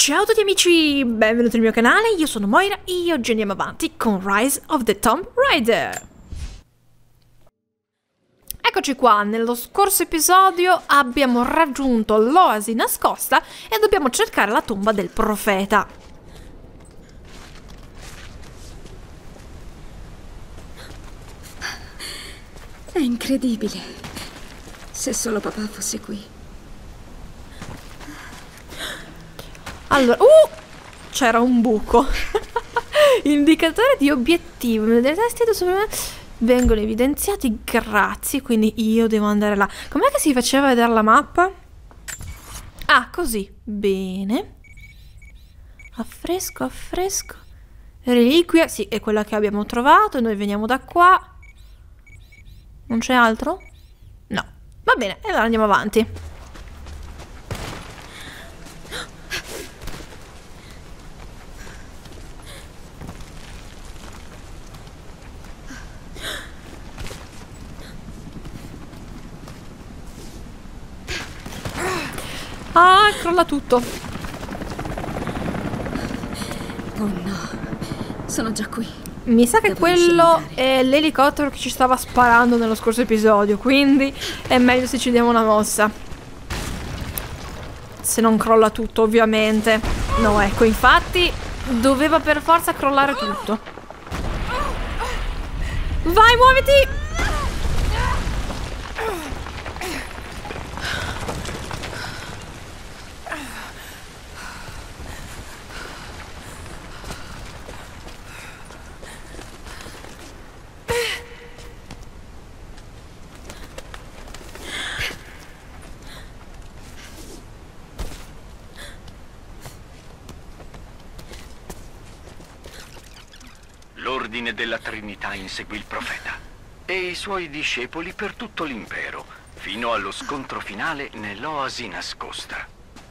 Ciao a tutti amici, benvenuti nel mio canale, io sono Moira e oggi andiamo avanti con Rise of the Tomb Raider. Eccoci qua, nello scorso episodio abbiamo raggiunto l'oasi nascosta e dobbiamo cercare la tomba del profeta. È incredibile. Se solo papà fosse qui. Allora, c'era un buco. Indicatore di obiettivo. Nelle teste vengono evidenziati, grazie. Quindi io devo andare là. Com'è che si faceva a vedere la mappa? Ah, così. Bene. Affresco, affresco. Reliquia, sì, è quella che abbiamo trovato. Noi veniamo da qua. Non c'è altro? No. Va bene, e allora andiamo avanti. Ah, crolla tutto. Oh no, sono già qui. Mi sa che Devo quello riuscire è l'elicottero che ci stava sparando nello scorso episodio, quindi è meglio se ci diamo una mossa. Se non crolla tutto, ovviamente. No, ecco, infatti doveva per forza crollare tutto. Vai, muoviti! L'ordine della Trinità inseguì il profeta e i suoi discepoli per tutto l'impero, fino allo scontro finale nell'oasi nascosta.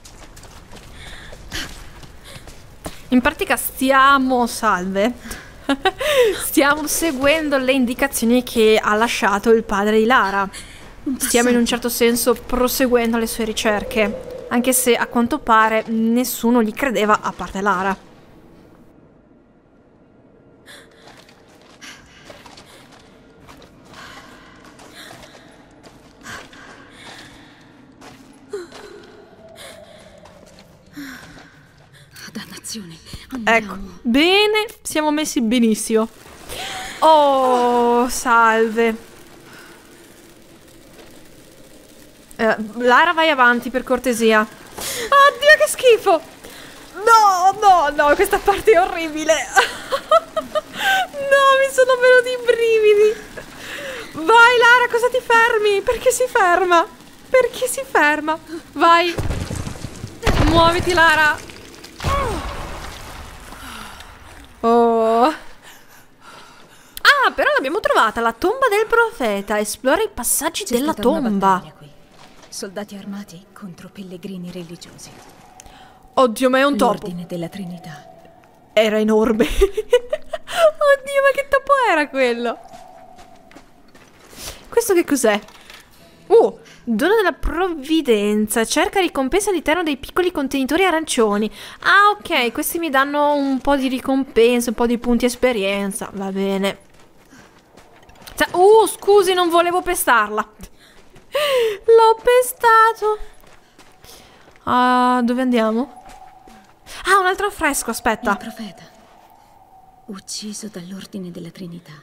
In pratica salve. Stiamo seguendo le indicazioni che ha lasciato il padre di Lara. Stiamo in un certo senso proseguendo le sue ricerche, anche se a quanto pare nessuno gli credeva a parte Lara. Dannazione. Ecco, bene, siamo messi benissimo. Oh, salve. Lara, vai avanti per cortesia. Oddio, che schifo. No, no, no, questa parte è orribile. No, mi sono venuti i brividi. Vai, Lara, cosa ti fermi? Perché si ferma? Perché si ferma? Vai. Muoviti, Lara. Oh. Ah, però l'abbiamo trovata, la tomba del profeta. Esplora i passaggi della tomba. Qui. Soldati armati contro pellegrini religiosi. Oddio, ma è un topo. L'ordine della Trinità. Era enorme. Oddio, ma che topo era quello? Questo che cos'è? Dono della provvidenza. Cerca ricompensa all'interno dei piccoli contenitori arancioni. Ah, ok, questi mi danno un po' di ricompensa, un po' di punti esperienza. Va bene. Scusi, non volevo pestarla. L'ho pestato. Dove andiamo? Ah, un altro affresco, aspetta. Il profeta. Ucciso dall'ordine della Trinità.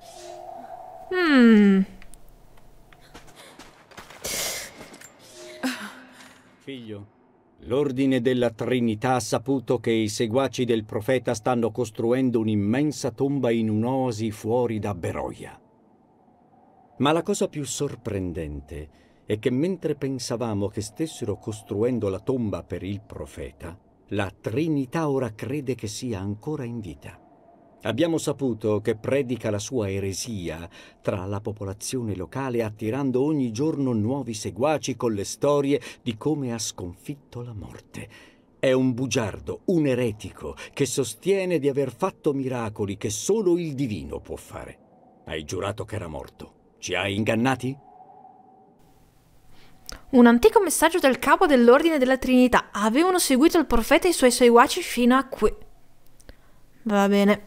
Figlio, l'ordine della Trinità ha saputo che i seguaci del profeta stanno costruendo un'immensa tomba in un'oasi fuori da Beroia. Ma la cosa più sorprendente è che mentre pensavamo che stessero costruendo la tomba per il profeta, la Trinità ora crede che sia ancora in vita. Abbiamo saputo che predica la sua eresia tra la popolazione locale, attirando ogni giorno nuovi seguaci con le storie di come ha sconfitto la morte. È un bugiardo, un eretico, che sostiene di aver fatto miracoli che solo il divino può fare. Hai giurato che era morto. Ci hai ingannati? Un antico messaggio del capo dell'Ordine della Trinità. Avevano seguito il profeta e i suoi seguaci fino a qui. Va bene.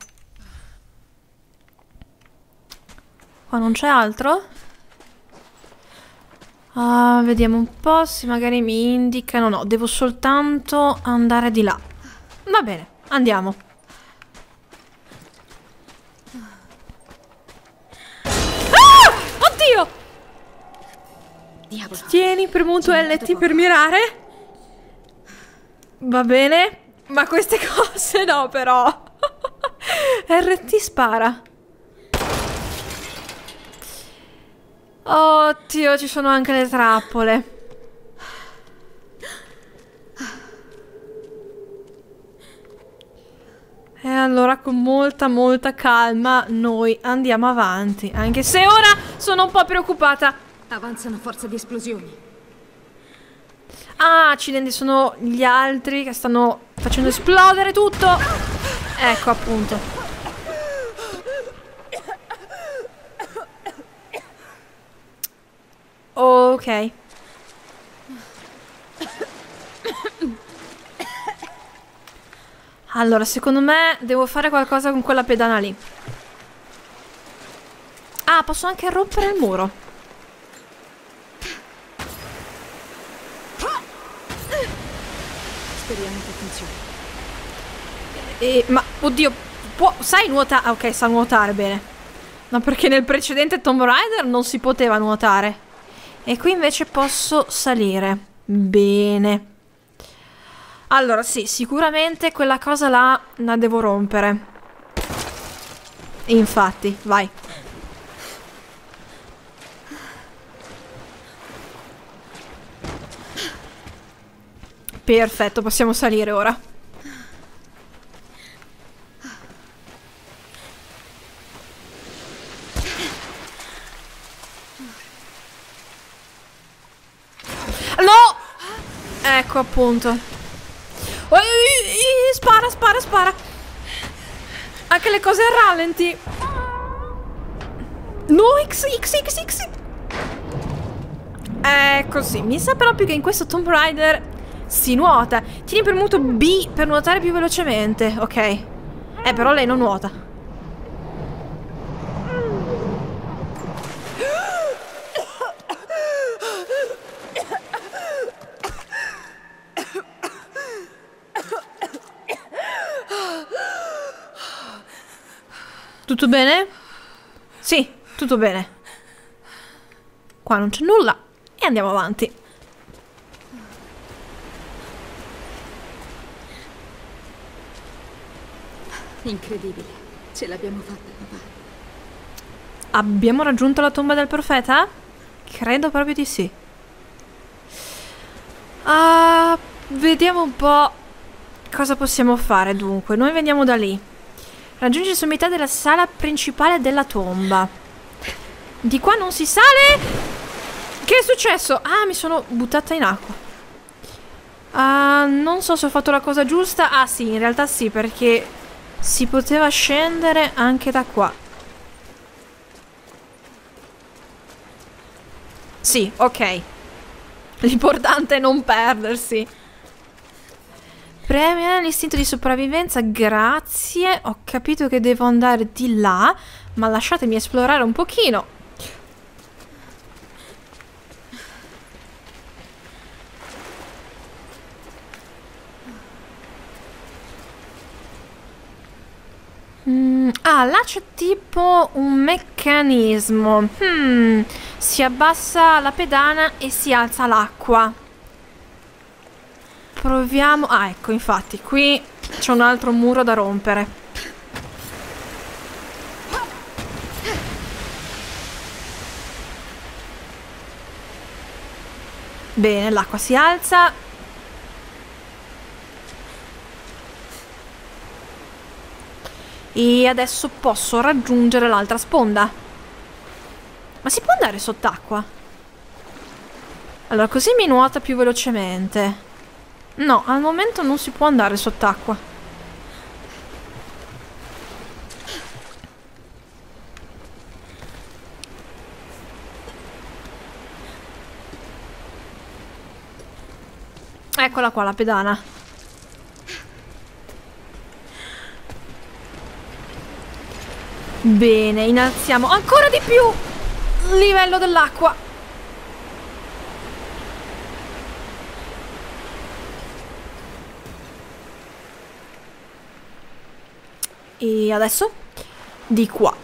Qua non c'è altro? Vediamo un po' se magari mi indicano. No, devo soltanto andare di là. Va bene, andiamo. Ah! Oddio! Diavolo. Tieni premuto LT per mirare. Va bene. Ma queste cose no, però. RT spara. Oddio, ci sono anche le trappole. E allora con molta calma noi andiamo avanti. Anche se ora sono un po' preoccupata. Avanzano forze di esplosioni. Ah, accidenti, sono gli altri che stanno facendo esplodere tutto. Ecco appunto. Ok. Allora, secondo me devo fare qualcosa con quella pedana lì. Ah, posso anche rompere il muro. Speriamo che funzioni. Ma, oddio, sai nuotare? Ah, ok, sa nuotare bene. No, perché nel precedente Tomb Raider non si poteva nuotare. E qui invece posso salire. Bene. Allora, sì, sicuramente quella cosa là la devo rompere. Infatti, vai. Perfetto, possiamo salire ora. No! Ecco appunto. Spara. Anche le cose a rallenti. No, X. Ecco sì, mi sa proprio che in questo Tomb Raider si nuota. Tieni premuto B per nuotare più velocemente. Ok. Però lei non nuota. Tutto bene? Sì, tutto bene. Qua non c'è nulla e andiamo avanti. Incredibile. Ce l'abbiamo fatta, papà. Abbiamo raggiunto la tomba del profeta? Credo proprio di sì. Vediamo un po' cosa possiamo fare dunque. Noi veniamo da lì. Raggiungi la sommità della sala principale della tomba. Di qua non si sale? Che è successo? Ah, mi sono buttata in acqua. Non so se ho fatto la cosa giusta. Ah sì, in realtà sì, perché si poteva scendere anche da qua. Sì, ok. L'importante è non perdersi. Premia l'istinto di sopravvivenza, grazie. Ho capito che devo andare di là, ma lasciatemi esplorare un pochino. Là c'è tipo un meccanismo. Si abbassa la pedana e si alza l'acqua. Proviamo. Ah, ecco, infatti, qui c'è un altro muro da rompere. Bene, l'acqua si alza. E adesso posso raggiungere l'altra sponda. Ma si può andare sott'acqua? Allora, così mi nuota più velocemente. No, al momento non si può andare sott'acqua. Eccola qua la pedana. Bene, innalziamo ancora di più il livello dell'acqua. E adesso di qua.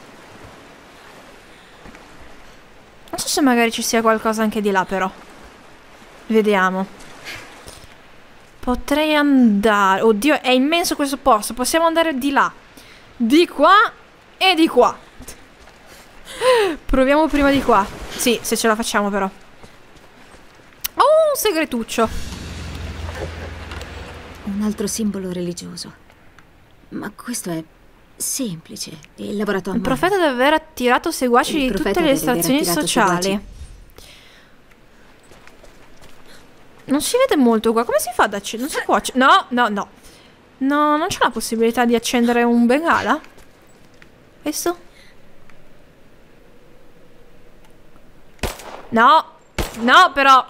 Non so se magari ci sia qualcosa anche di là, però. Vediamo. Potrei andare... Oddio, è immenso questo posto. Possiamo andare di là, di qua e di qua. Proviamo prima di qua. Sì, se ce la facciamo però. Oh, un segretuccio. Un altro simbolo religioso. Ma questo è semplice e lavorato a Il mano. profeta deve aver attirato seguaci Il di profeta tutte le deve aver estrazioni attirato sociali. seguaci. Non si vede molto qua. Come si fa ad accendere? Non si può accendere. No, no, no. No, non c'è la possibilità di accendere un bengala? Questo? No. No, però.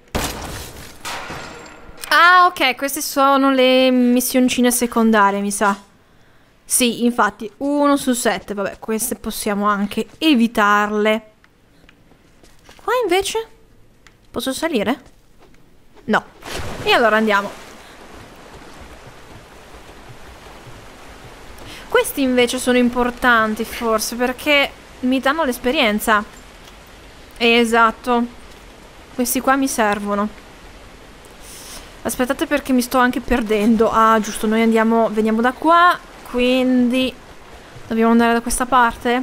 Ah, ok. Queste sono le missioncine secondarie, mi sa. Sì, infatti. 1 su 7. Vabbè, queste possiamo anche evitarle. Qua invece? Posso salire? No. E allora andiamo. Questi invece sono importanti forse perché mi danno l'esperienza. Esatto. Questi qua mi servono. Aspettate perché mi sto anche perdendo. Ah, giusto, noi veniamo da qua, quindi dobbiamo andare da questa parte.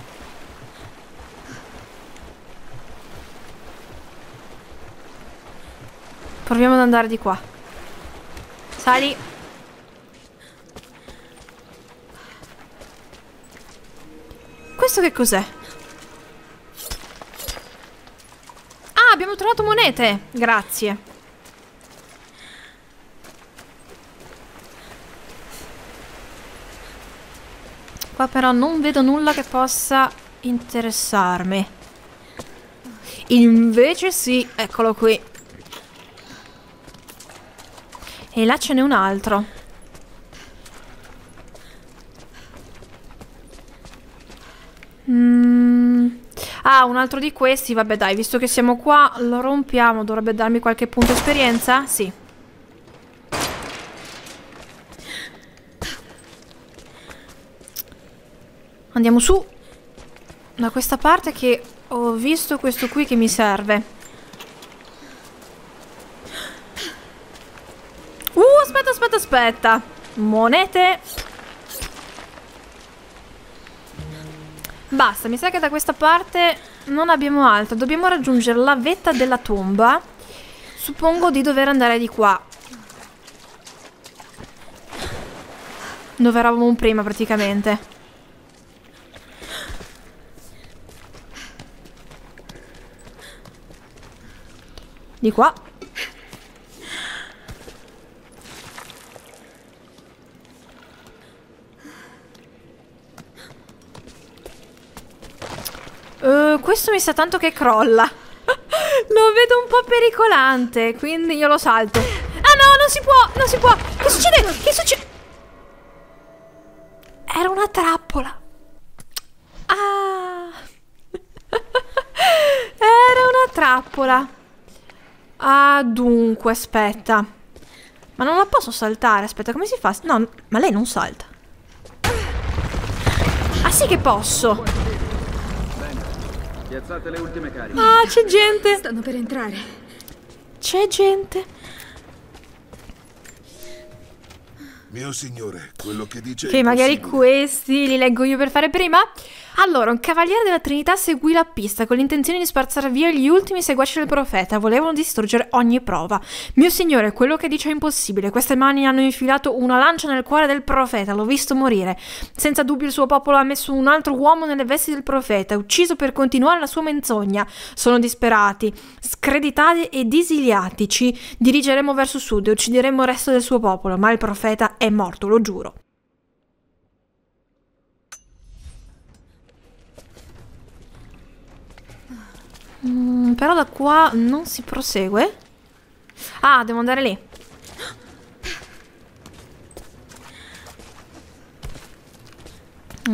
Proviamo ad andare di qua. Sali. Questo che cos'è? Ah, abbiamo trovato monete. Grazie. Qua però non vedo nulla che possa interessarmi. Invece sì, eccolo qui. E là ce n'è un altro. Ah, un altro di questi. Vabbè dai, visto che siamo qua, lo rompiamo. Dovrebbe darmi qualche punto esperienza? Sì. Andiamo su. Da questa parte che ho visto questo qui che mi serve. Aspetta. Monete. Basta, mi sa che da questa parte non abbiamo altro. Dobbiamo raggiungere la vetta della tomba. Suppongo di dover andare di qua. Dove eravamo prima praticamente. Di qua. Questo mi sa tanto che crolla. Lo vedo un po' pericolante, quindi io lo salto. Ah no, non si può, non si può. Che succede? Che succede? Era una trappola. Ah. Era una trappola. Ah, dunque, aspetta. Ma non la posso saltare, aspetta, come si fa? No, ma lei non salta. Ah sì che posso. Piazzate le ultime cariche. Ah, c'è gente. Stanno per entrare. C'è gente. Mio signore, quello che dice Che è magari impossibile. questi li leggo io per fare prima. Allora, un cavaliere della Trinità seguì la pista con l'intenzione di spazzare via gli ultimi seguaci del profeta. Volevano distruggere ogni prova. Mio signore, quello che dice è impossibile. Queste mani hanno infilato una lancia nel cuore del profeta. L'ho visto morire. Senza dubbio il suo popolo ha messo un altro uomo nelle vesti del profeta, ucciso per continuare la sua menzogna. Sono disperati, screditati e disiliati. Ci dirigeremo verso sud e uccideremo il resto del suo popolo. Ma il profeta è morto, lo giuro. Però da qua non si prosegue. Ah, devo andare lì.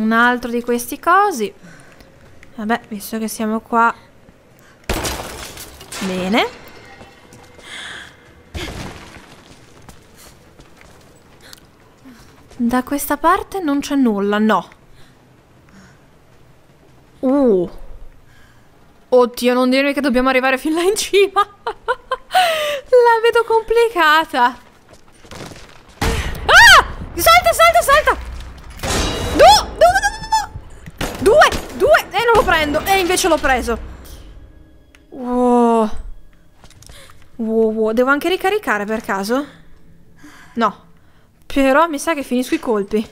un altro di questi cosi. Vabbè, visto che siamo qua. Bene. Da questa parte non c'è nulla, no. Oddio, non dirmi che dobbiamo arrivare fin là in cima. La vedo complicata. Ah! Salta, salta, salta! Due! Non lo prendo. E invece l'ho preso. Wow. Devo anche ricaricare per caso? No. Però mi sa che finisco i colpi.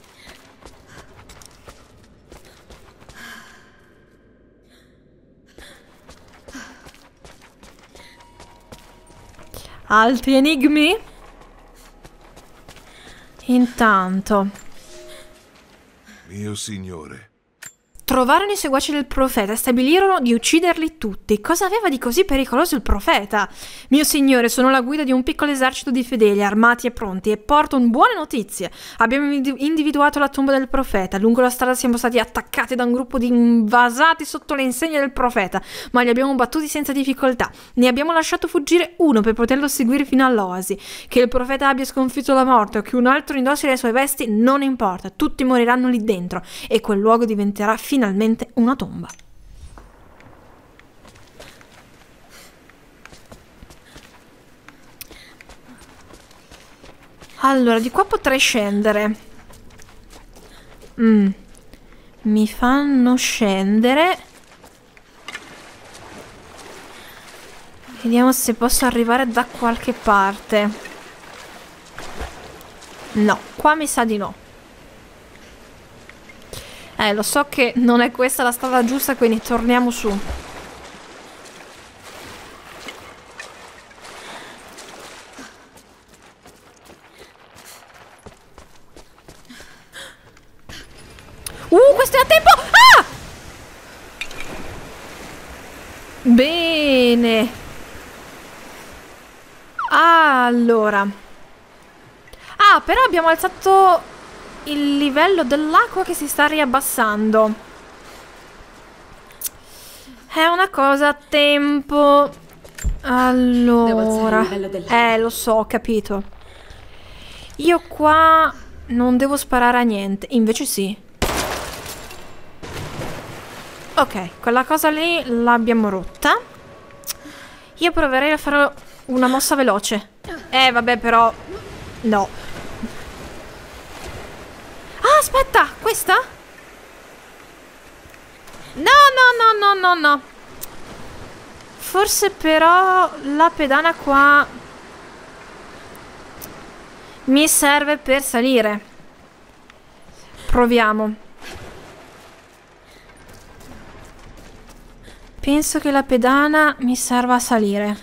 Altri enigmi? Intanto. Mio signore. Trovarono i seguaci del profeta e stabilirono di ucciderli tutti. Cosa aveva di così pericoloso il profeta? Mio signore, sono la guida di un piccolo esercito di fedeli, armati e pronti, e porto buone notizie. Abbiamo individuato la tomba del profeta. Lungo la strada siamo stati attaccati da un gruppo di invasati sotto le insegne del profeta, ma li abbiamo battuti senza difficoltà. Ne abbiamo lasciato fuggire uno per poterlo seguire fino all'oasi. Che il profeta abbia sconfitto la morte o che un altro indossi le sue vesti non importa. Tutti moriranno lì dentro e quel luogo diventerà finalmente una tomba. Allora, di qua potrei scendere. Mi fanno scendere. Vediamo se posso arrivare da qualche parte. No, qua mi sa di no. Lo so che non è questa la strada giusta, quindi torniamo su. Questo è a tempo! Ah! Bene. Allora. Ah, però abbiamo alzato il livello dell'acqua che si sta riabbassando. È una cosa a tempo. Allora. Lo so, ho capito. Io qua non devo sparare a niente. Invece sì. Ok, quella cosa lì l'abbiamo rotta. Io proverei a fare una mossa veloce. Vabbè, però no. Ah, aspetta, questa? No. Forse però la pedana qua mi serve per salire. Proviamo. Penso che la pedana mi serva a salire.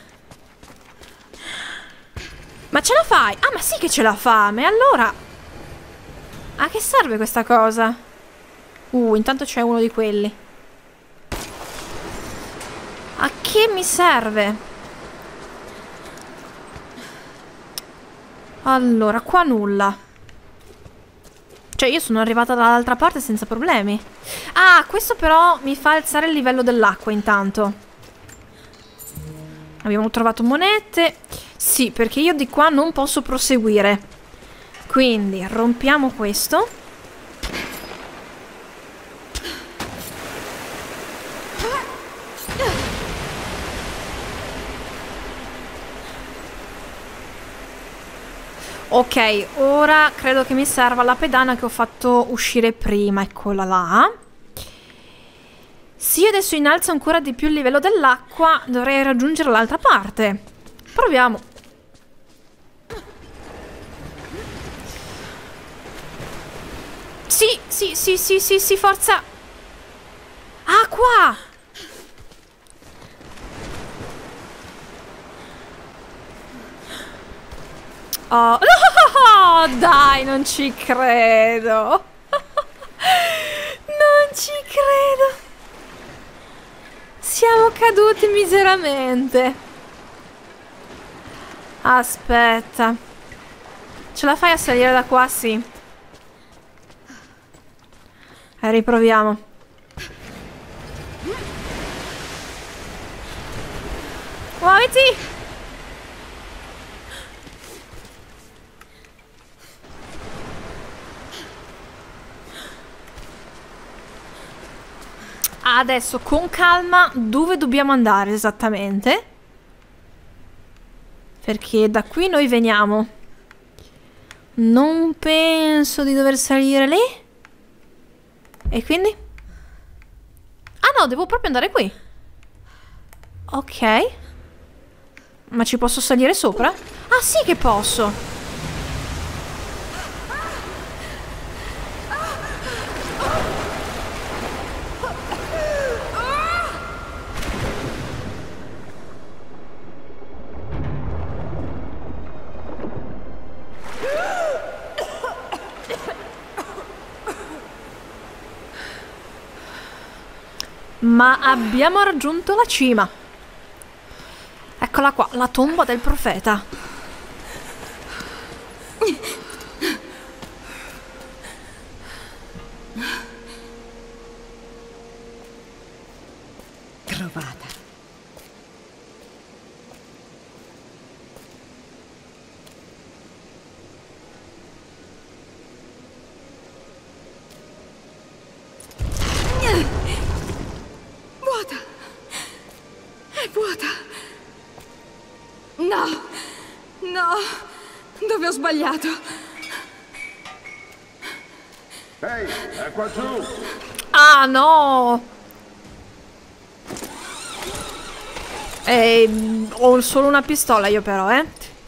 Ma ce la fai? Ah, ma sì che ce la fa. Ma allora, a che serve questa cosa? Intanto c'è uno di quelli. A che mi serve? Allora, qua nulla. Cioè, io sono arrivata dall'altra parte senza problemi. Ah, questo però mi fa alzare il livello dell'acqua intanto. Abbiamo trovato monete. Sì, perché io di qua non posso proseguire. Quindi rompiamo questo. Ok, ora credo che mi serva la pedana che ho fatto uscire prima. Eccola là. Se io adesso innalzo ancora di più il livello dell'acqua, dovrei raggiungere l'altra parte. Proviamo. Sì, forza. Ah, qua. Oh, no, dai, non ci credo. Non ci credo. Siamo caduti miseramente. Aspetta. Ce la fai a salire da qua? Sì. Riproviamo. Muoviti! Adesso con calma dove dobbiamo andare esattamente? Perché da qui noi veniamo. Non penso di dover salire lì. E quindi? Ah no, devo proprio andare qui. Ok. Ma ci posso salire sopra? Ah sì che posso. Ma abbiamo raggiunto la cima. Eccola qua, la tomba del profeta. Trovata. Vuota. È vuota. No. No. Dove ho sbagliato? Ehi, è qua giù! Ah no! Ho solo una pistola io però, eh?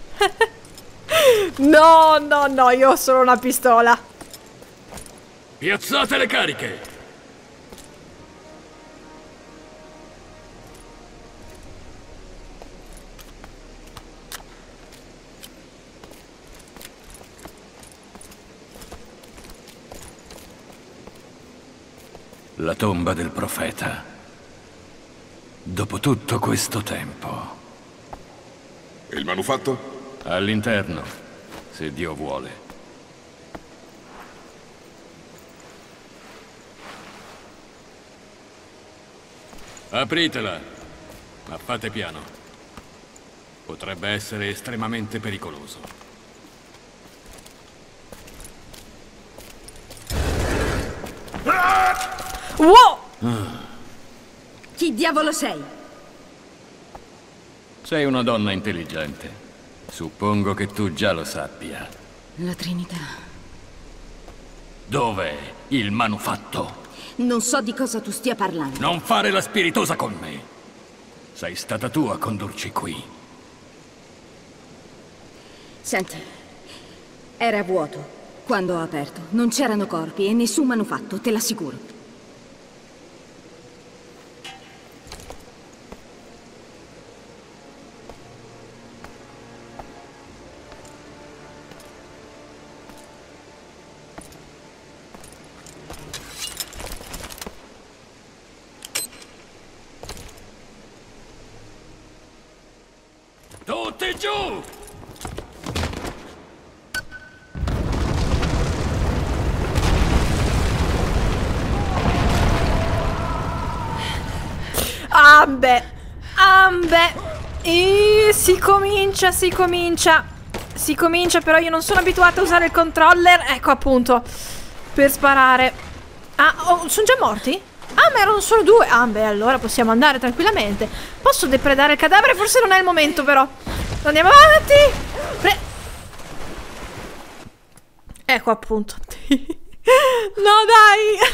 No, no, no, io ho solo una pistola. Piazzate le cariche! La tomba del profeta. Dopo tutto questo tempo. Il manufatto? All'interno, se Dio vuole. Apritela, ma fate piano. Potrebbe essere estremamente pericoloso. Wow! Chi diavolo sei? Sei una donna intelligente. Suppongo che tu già lo sappia. La Trinità. Dov'è il manufatto? Non so di cosa tu stia parlando. Non fare la spiritosa con me. Sei stata tu a condurci qui. Senti, era vuoto quando ho aperto. Non c'erano corpi e nessun manufatto, te l'assicuro. Tutti giù! Ambe! Ambe! E si comincia, si comincia. Si comincia, però io non sono abituata a usare il controller. Ecco appunto, per sparare. Ah, oh, sono già morti? Ah, ma erano solo due. Ah, beh, allora possiamo andare tranquillamente. Posso depredare il cadavere? Forse non è il momento, però. Andiamo avanti. Ecco appunto. No, dai.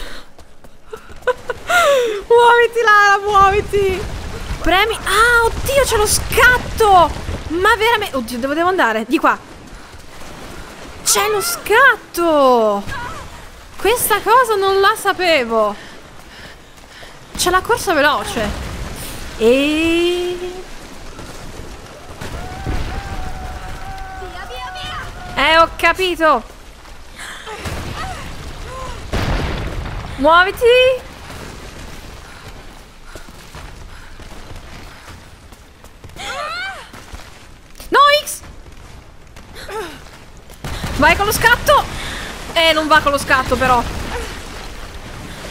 Muoviti, Lara, muoviti. Premi. Ah, oddio, c'è lo scatto. Ma veramente. Oddio, dove devo andare? Di qua. C'è lo scatto. Questa cosa non la sapevo. C'è la corsa veloce. E... ho capito. Muoviti. No, X. Vai con lo scatto. Non va con lo scatto però.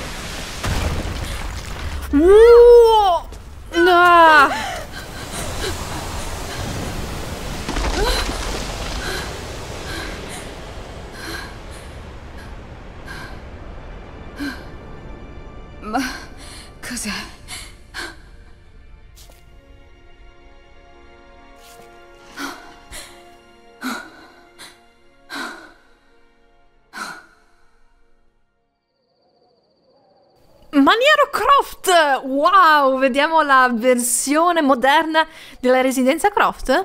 Ah! Ma cos'è? Maniero Croft! Wow, vediamo la versione moderna della residenza Croft.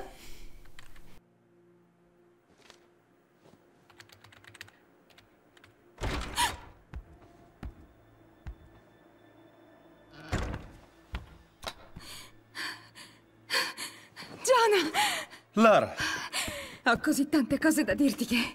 Jonah! Lara, Ho così tante cose da dirti che...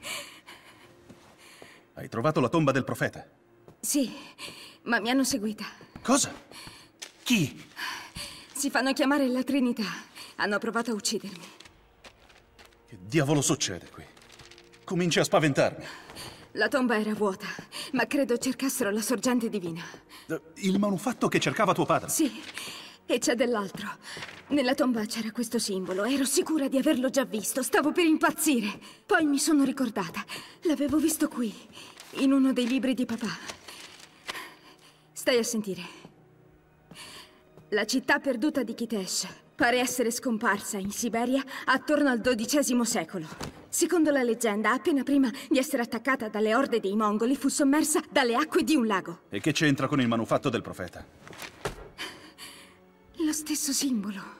hai trovato la tomba del profeta? Sì, ma mi hanno seguita. Cosa? Chi? Si fanno chiamare la Trinità. Hanno provato a uccidermi. Che diavolo succede qui? Cominci a spaventarmi. La tomba era vuota, ma credo cercassero la sorgente divina. Il manufatto che cercava tuo padre? Sì, e c'è dell'altro. Nella tomba c'era questo simbolo. Ero sicura di averlo già visto. Stavo per impazzire. Poi mi sono ricordata. L'avevo visto qui, in uno dei libri di papà. Stai a sentire. La città perduta di Kitesh pare essere scomparsa in Siberia attorno al XII secolo. Secondo la leggenda, appena prima di essere attaccata dalle orde dei mongoli, fu sommersa dalle acque di un lago. E che c'entra con il manufatto del profeta? Lo stesso simbolo.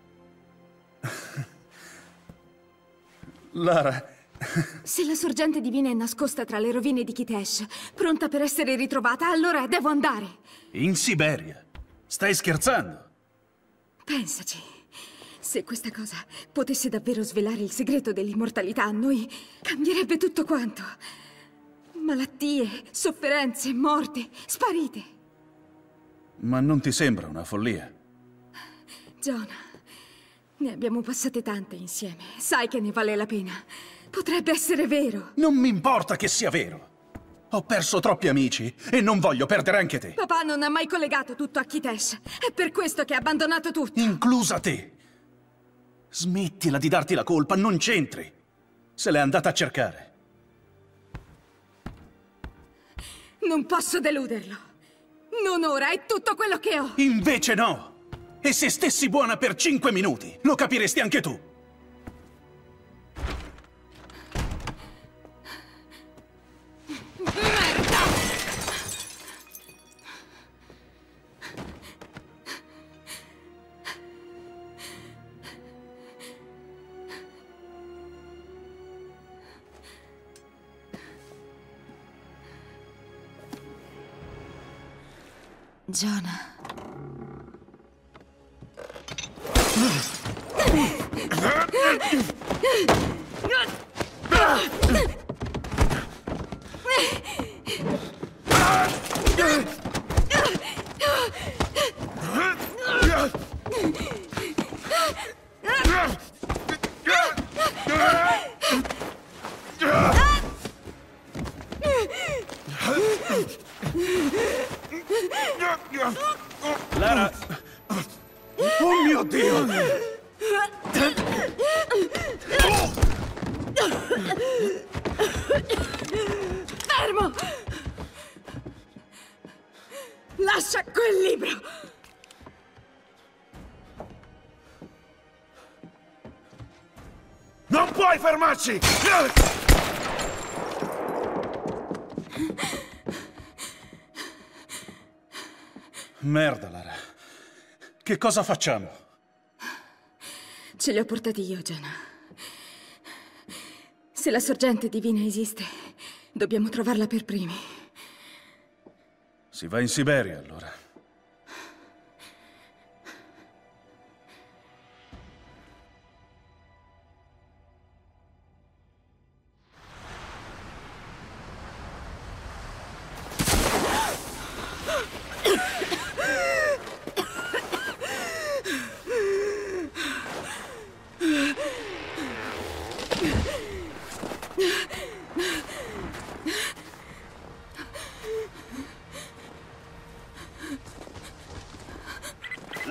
Lara, Se la sorgente divina è nascosta tra le rovine di Kitesh, pronta per essere ritrovata, allora devo andare. in Siberia? Stai scherzando? Pensaci. Se questa cosa potesse davvero svelare il segreto dell'immortalità, a noi cambierebbe tutto quanto. Malattie, sofferenze, morte, sparite. Ma non ti sembra una follia? Jonah, ne abbiamo passate tante insieme. Sai che ne vale la pena. Potrebbe essere vero. Non mi importa che sia vero. Ho perso troppi amici e non voglio perdere anche te. Papà non ha mai collegato tutto a Kitesh. È per questo che ha abbandonato tutto. Inclusa te. Smettila di darti la colpa, non c'entri. Se l'è andata a cercare. Non posso deluderlo. Non ora, è tutto quello che ho. Invece no. E se stessi buona per 5 minuti, lo capiresti anche tu. Jonah. Lara! Oh mio Dio! Fermo! Lascia quel libro! Non puoi fermarci! Merda, Lara. Che cosa facciamo? Ce li ho portati io, Jonah. Se la sorgente divina esiste, dobbiamo trovarla per primi. Si va in Siberia, allora.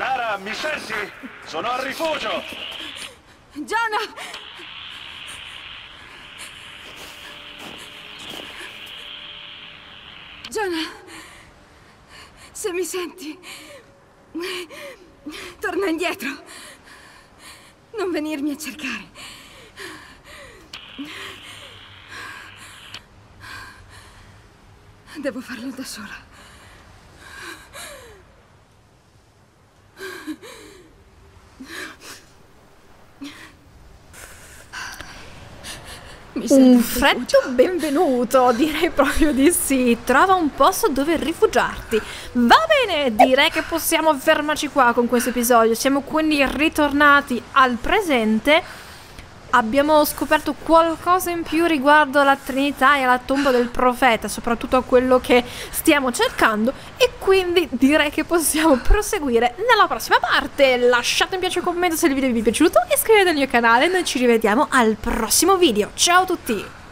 Lara, mi senti? Sono al rifugio! Jonah! Jonah, se mi senti, torna indietro. Non venirmi a cercare. Devo farlo da sola. Un freddo benvenuto, direi proprio di sì. Trova un posto dove rifugiarti. Va bene, direi che possiamo fermarci qua con questo episodio. Siamo quindi ritornati al presente. Abbiamo scoperto qualcosa in più riguardo alla Trinità e alla tomba del profeta, soprattutto a quello che stiamo cercando, e quindi direi che possiamo proseguire nella prossima parte. Lasciate un piace e un commento se il video vi è piaciuto, iscrivetevi al mio canale e noi ci rivediamo al prossimo video. Ciao a tutti!